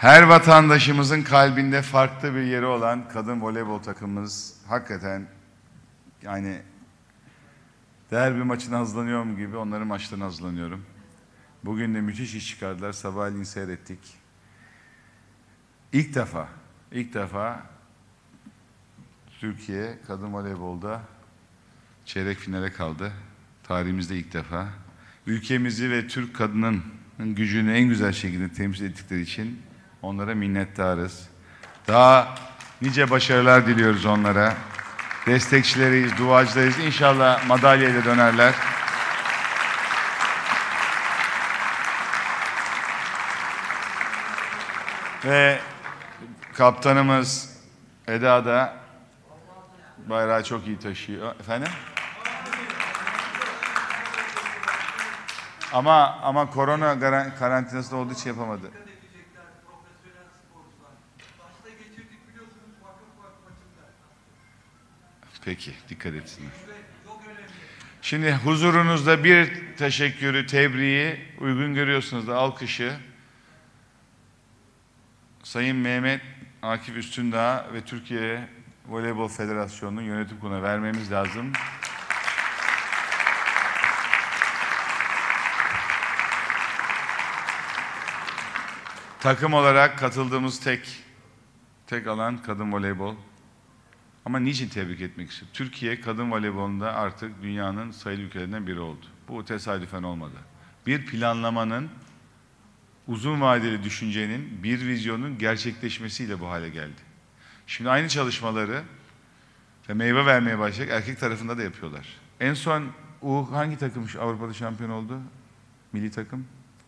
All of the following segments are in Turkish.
Her vatandaşımızın kalbinde farklı bir yeri olan kadın voleybol takımımız hakikaten yani derbi maçına hazırlanıyorum gibi onların maçlarına hazırlanıyorum. Bugün de müthiş iş çıkardılar. Sabahleyin seyrettik. İlk defa Türkiye kadın voleybolda çeyrek finale kaldı. Tarihimizde ilk defa. Ülkemizi ve Türk kadının gücünü en güzel şekilde temsil ettikleri için onlara minnettarız. Daha nice başarılar diliyoruz onlara. Destekçileriyiz, duacılarıyız. İnşallah madalyayla dönerler. Ve kaptanımız Eda da bayrağı çok iyi taşıyor. Efendim? Ama korona karantinasında olduğu için yapamadı. Peki, dikkat etsinler. Şimdi huzurunuzda bir teşekkürü, tebriği uygun görüyorsunuz da alkışı Sayın Mehmet Akif Üstündağ ve Türkiye Voleybol Federasyonu'nun yönetim kuruluna vermemiz lazım. Takım olarak katıldığımız tek alan kadın voleybol. Ama niçin tebrik etmek istiyorum? Türkiye kadın voleybolunda artık dünyanın sayılı ülkelerinden biri oldu. Bu tesadüfen olmadı. Bir planlamanın, uzun vadeli düşüncenin, bir vizyonun gerçekleşmesiyle bu hale geldi. Şimdi aynı çalışmaları ve meyve vermeye başlayacak erkek tarafında da yapıyorlar. En son hangi takım Avrupa'da şampiyon oldu? Milli takım?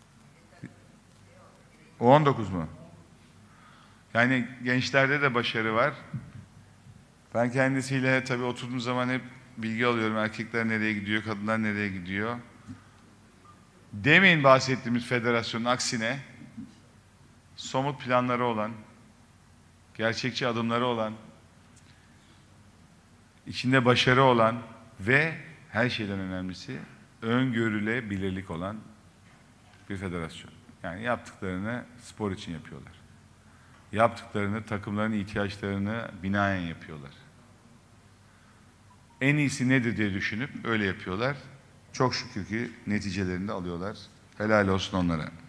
U19 mu? Yani gençlerde de başarı var. Ben kendisiyle tabii oturduğum zaman hep bilgi alıyorum. Erkekler nereye gidiyor, kadınlar nereye gidiyor. Demin bahsettiğimiz federasyonun aksine somut planları olan, gerçekçi adımları olan, içinde başarı olan ve her şeyden önemlisi öngörülebilirlik olan bir federasyon. Yani yaptıklarını spor için yapıyorlar. Yaptıklarını takımların ihtiyaçlarını binaen yapıyorlar. En iyisi nedir diye düşünüp öyle yapıyorlar. Çok şükür ki neticelerini de alıyorlar. Helal olsun onlara.